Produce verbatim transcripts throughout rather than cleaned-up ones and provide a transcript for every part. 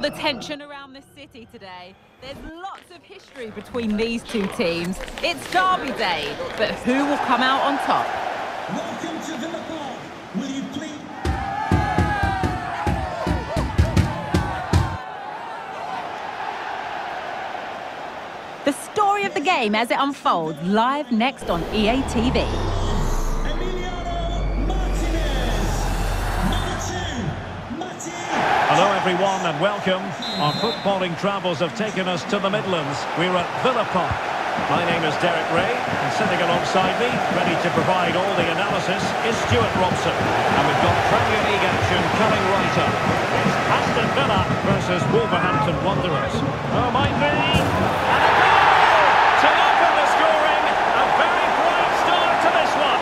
The tension around the city today. There's lots of history between these two teams. It's Derby Day, but who will come out on top? Welcome to Villa Park. Will you please... The story of the game as it unfolds live next on E A T V. Hello everyone and welcome. Our footballing travels have taken us to the Midlands. We're at Villa Park. My name is Derek Ray, and sitting alongside me, ready to provide all the analysis, is Stuart Robson. And we've got Premier League action coming right up. It's Aston Villa versus Wolverhampton Wanderers. Oh, might be! And a goal! To open the scoring, a very bright start to this one.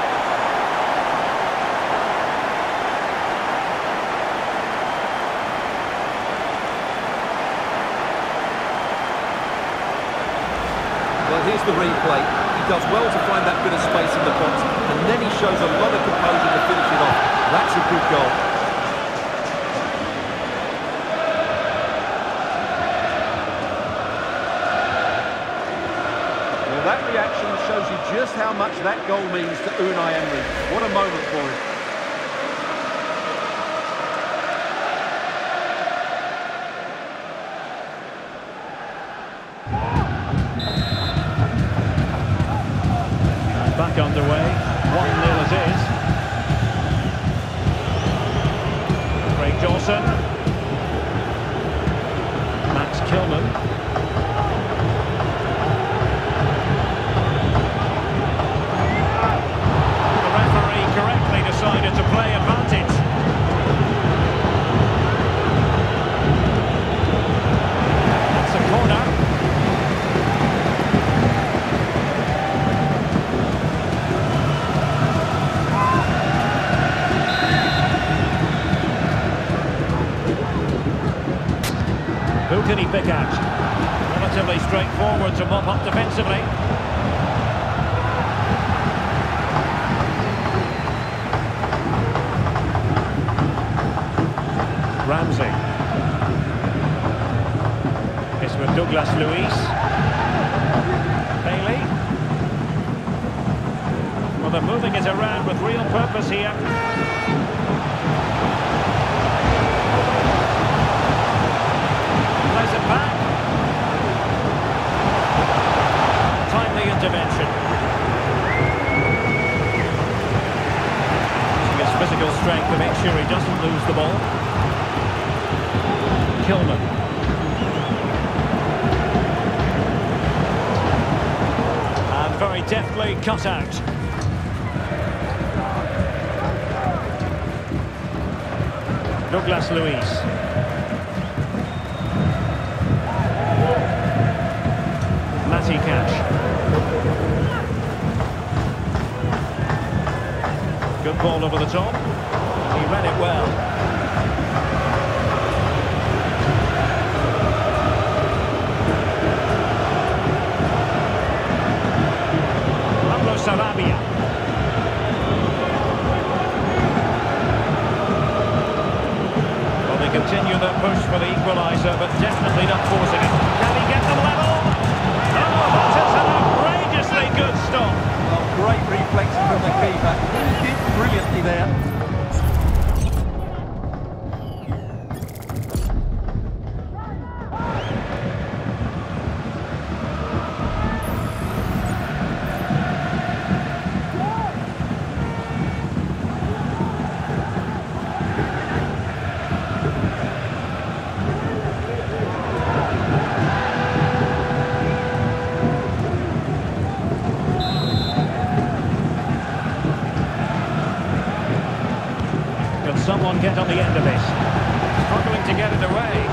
Well, here's the replay. He does well to find that bit of space in the box, and then he shows a lot of composure to finish it off. That's a good goal. Well, that reaction shows you just how much that goal means to Unai Emery. What a moment for him. Back underway, one nil it is. Craig Dawson. Max Kilman. The referee correctly decided to play advantage. That's a corner. Who can he pick out? Relatively straightforward to mop up defensively. Ramsey. It's with Douglas Luiz. Bailey. Well, they're moving it around with real purpose here. Plays it back. Timely intervention. Using his physical strength to make sure he doesn't lose the ball. Kilman. And very deftly cut out. Douglas Luiz. Matty Cash. Good ball over the top. He read it well. Pablo Sarabia. Well, they continue their push for the equaliser, but definitely not forcing it. Can he get them level? Oh, that is an outrageously good stop. Oh, great reflexes from the keeper. He did brilliantly there. Someone get on the end of this. Struggling to get it away.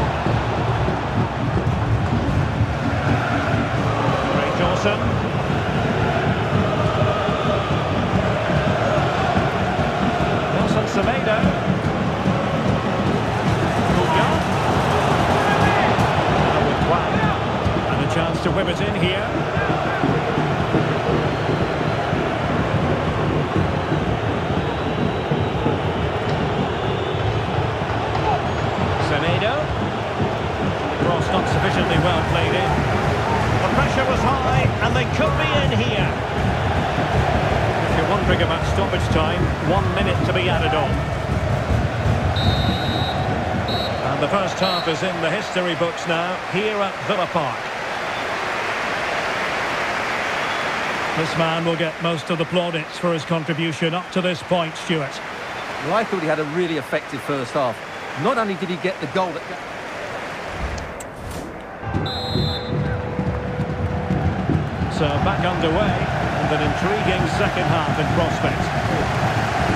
Craig Dawson. Nelson Semedo. Bouillon. Now with Juan. And a chance to whip it in here. Semedo. sufficiently well played in. The pressure was high, and they could be in here. If you're wondering about stoppage time, one minute to be added on. And the first half is in the history books now, here at Villa Park. This man will get most of the plaudits for his contribution up to this point, Stuart. Well, I thought he had a really effective first half. Not only did he get the goal that... So back underway, and an intriguing second half in prospect.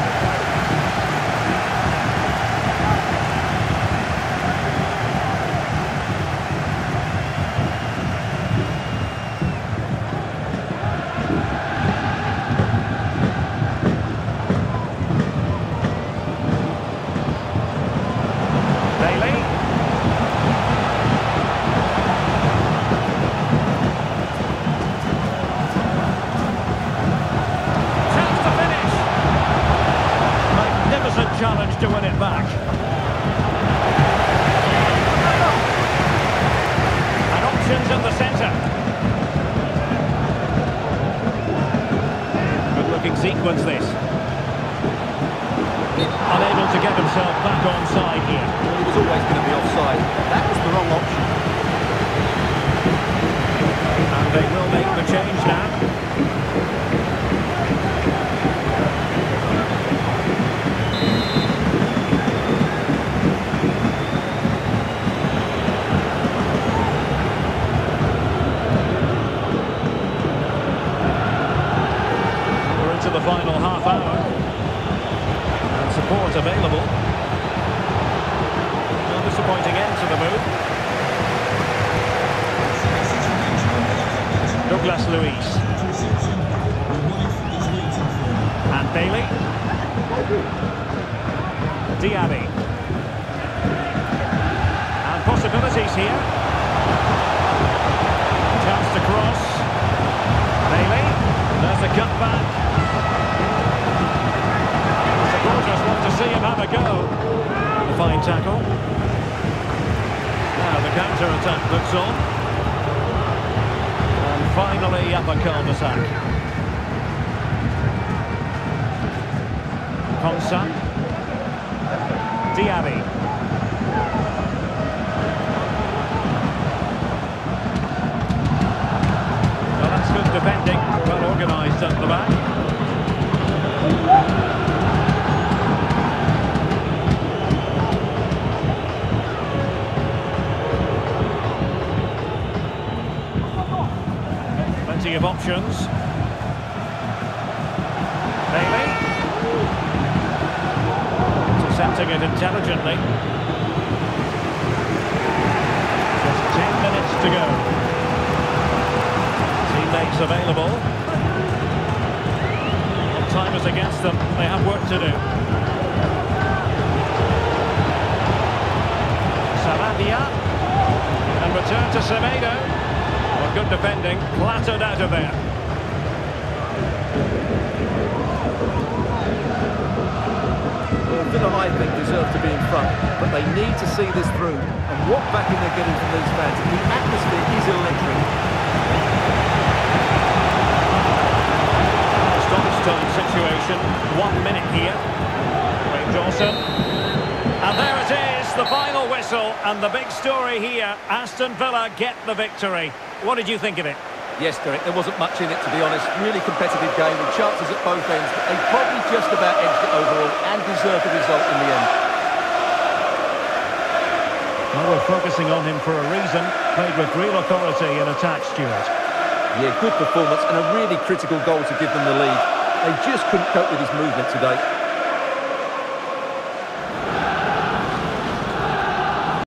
Challenge to win it back. And options in the centre. Good looking sequence this. Unable to get himself back onside here. Well, he was always going to be offside. That was the wrong option. And they will make the change now. The final half hour and support available. No disappointing end to the move. Douglas Luiz and Bailey. Diaby and possibilities here. Chance to cross. Bailey, there's the cut back. Supporters want to see him have a go. A fine tackle. Now the counter-attack looks on. And finally up a cul-de-sac. Konsa. Diaby. Well, that's good defending. Well organised at the back. Of options. Bailey intercepting it intelligently. Just ten minutes to go. Teammates available. Well, time is against them. They have work to do. Sarabia and return to Semedo. Good defending, clattered out of there. Well, Villa, I think, deserve to be in front, but they need to see this through. And what backing they're getting from these fans. The atmosphere is electric. Stoppage time situation, one minute here. Wayne Dawson. And there it is, the final whistle, and the big story here. Aston Villa get the victory. What did you think of it? Yes, Derek, there wasn't much in it, to be honest. Really competitive game with chances at both ends, but they probably just about edged it overall and deserved the result in the end. Well, we're focusing on him for a reason. Played with real authority in attack, Stuart. Yeah, good performance and a really critical goal to give them the lead. They just couldn't cope with his movement today.